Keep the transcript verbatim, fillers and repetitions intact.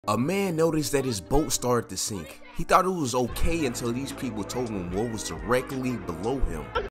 A man noticed that his boat started to sink. He thought it was okay until these people told him what was directly below him.